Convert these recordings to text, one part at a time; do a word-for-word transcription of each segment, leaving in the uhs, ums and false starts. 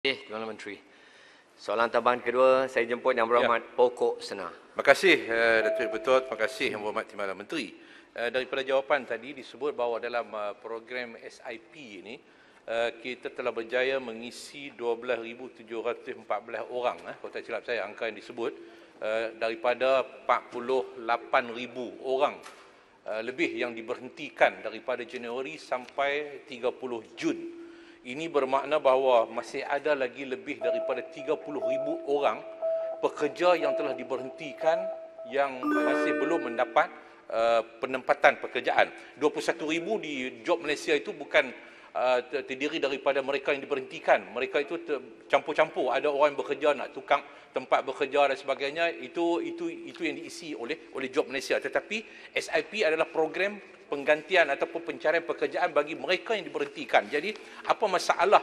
Eh, Tuan Menteri. Soalan tambahan kedua, saya jemput Yang Berhormat ya. Pokok Sena. Terima kasih uh, Datuk Betul, terima kasih Yang Berhormat Timbalan Menteri. Uh, daripada jawapan tadi disebut bahawa dalam uh, program S I P ini uh, kita telah berjaya mengisi dua belas ribu tujuh ratus empat belas orang, eh, kalau tak silap saya angka yang disebut, uh, daripada empat puluh lapan ribu orang uh, lebih yang diberhentikan daripada Januari sampai tiga puluh Jun. Ini bermakna bahawa masih ada lagi lebih daripada tiga puluh ribu orang pekerja yang telah diberhentikan yang masih belum mendapat uh, penempatan pekerjaan. dua puluh satu ribu di Job Malaysia itu bukan uh, terdiri daripada mereka yang diberhentikan. Mereka itu campur-campur. Ada orang yang bekerja nak tukang tempat bekerja dan sebagainya. Itu itu itu yang diisi oleh oleh Job Malaysia. Tetapi S I P adalah program penggantian ataupun pencarian pekerjaan bagi mereka yang diberhentikan. Jadi apa masalah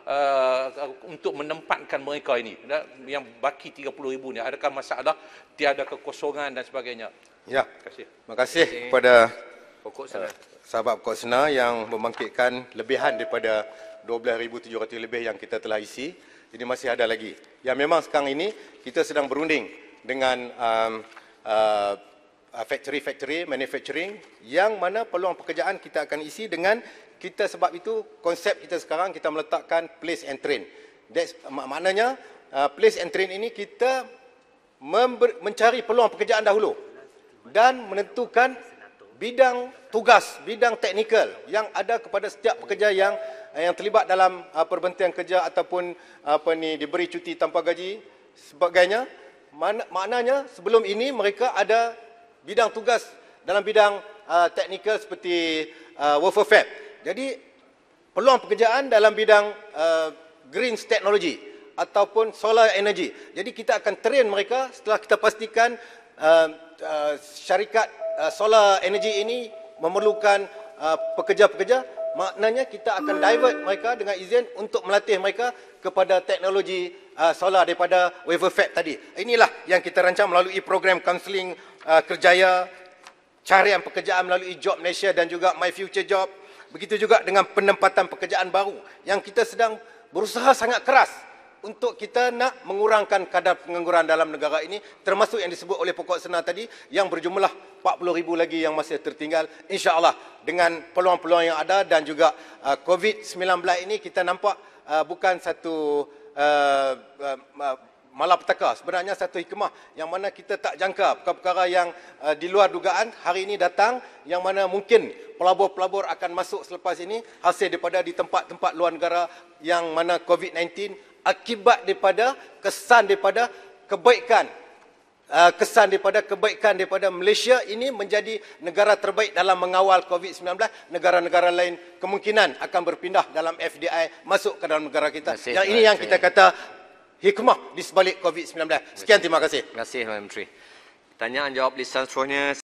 uh, untuk menempatkan mereka ini yang baki tiga puluh ribu ni? Adakah masalah tiada kekosongan dan sebagainya? Ya. Terima kasih. Terima kasih kepada Pokok Sena. sahabat Pokok Sena yang membangkitkan lebihan daripada dua belas ribu tujuh ratus lebih yang kita telah isi. Jadi masih ada lagi. Yang memang sekarang ini kita sedang berunding dengan um, uh, factory-factory manufacturing yang mana peluang pekerjaan kita akan isi dengan kita. Sebab itu konsep kita sekarang kita meletakkan place and train. That's, mak maknanya uh, place and train ini kita member, mencari peluang pekerjaan dahulu dan menentukan bidang tugas, bidang teknikal yang ada kepada setiap pekerja yang yang terlibat dalam uh, perberhentian kerja ataupun apa ni diberi cuti tanpa gaji sebagainya. Mana, maknanya sebelum ini mereka ada bidang tugas dalam bidang uh, teknikal seperti uh, wafer fab. Jadi peluang pekerjaan dalam bidang uh, green technology ataupun solar energy. Jadi kita akan train mereka setelah kita pastikan uh, uh, syarikat uh, solar energy ini memerlukan uh, pekerja-pekerja. Maknanya kita akan divert mereka dengan izin untuk melatih mereka kepada teknologi uh, solar daripada wafer fab tadi. Inilah yang kita rancang melalui program kaunseling uh, kerjaya, carian pekerjaan melalui Job Malaysia dan juga My Future Job. Begitu juga dengan penempatan pekerjaan baru yang kita sedang berusaha sangat keras untuk kita nak mengurangkan kadar pengangguran dalam negara ini, termasuk yang disebut oleh Pokok Sena tadi yang berjumlah empat puluh ribu lagi yang masih tertinggal. InsyaAllah dengan peluang-peluang yang ada dan juga uh, COVID sembilan belas ini kita nampak uh, bukan satu uh, uh, malapetaka, sebenarnya satu hikmah yang mana kita tak jangka perkara-perkara yang uh, di luar dugaan hari ini datang, yang mana mungkin pelabur-pelabur akan masuk selepas ini hasil daripada di tempat-tempat luar negara yang mana COVID sembilan belas akibat daripada kesan daripada kebaikan uh, kesan daripada kebaikan daripada Malaysia ini menjadi negara terbaik dalam mengawal COVID sembilan belas. Negara-negara lain kemungkinan akan berpindah dalam F D I masuk ke dalam negara kita. Masih, yang ini yang kita kata hikmah di sebalik COVID sembilan belas. Sekian, terima kasih. Terima kasih, Tuan Menteri. Pertanyaan jawab lisan seterusnya.